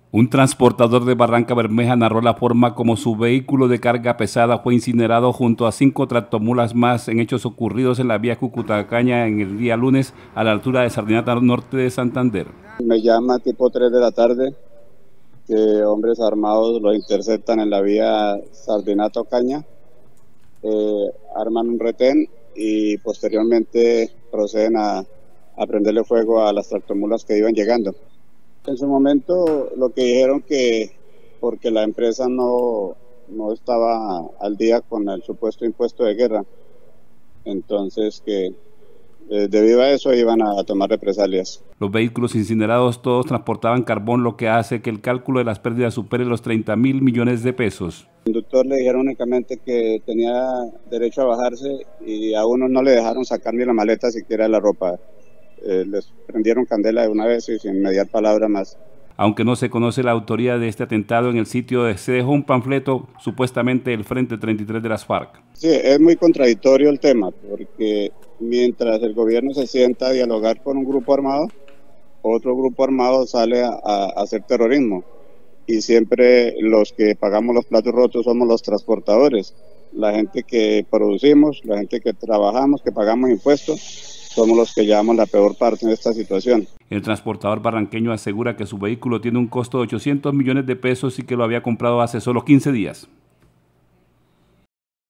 Un transportador de Barrancabermeja narró la forma como su vehículo de carga pesada fue incinerado junto a 5 tractomulas más en hechos ocurridos en la vía Cúcuta-Caña en el día lunes a la altura de Sardinata Norte de Santander. Me llama tipo 3 de la tarde que hombres armados los interceptan en la vía Sardinato-Caña, arman un retén y posteriormente proceden a prenderle fuego a las tractomulas que iban llegando. En su momento lo que dijeron que porque la empresa no estaba al día con el supuesto impuesto de guerra, entonces que debido a eso iban a tomar represalias. Los vehículos incinerados todos transportaban carbón, lo que hace que el cálculo de las pérdidas supere los 30.000 millones de pesos. El conductor le dijeron únicamente que tenía derecho a bajarse y a unos no le dejaron sacar ni la maleta siquiera de la ropa. Les prendieron candela de una vez y sin mediar palabra más. Aunque no se conoce la autoría de este atentado, en el sitio se dejó un panfleto, supuestamente el Frente 33 de las FARC. Sí, es muy contradictorio el tema, porque mientras el gobierno se sienta a dialogar con un grupo armado, otro grupo armado sale a hacer terrorismo. Y siempre los que pagamos los platos rotos somos los transportadores, la gente que producimos, la gente que trabajamos, que pagamos impuestos. Somos los que llevamos la peor parte en esta situación. El transportador barranqueño asegura que su vehículo tiene un costo de 800 millones de pesos y que lo había comprado hace solo 15 días.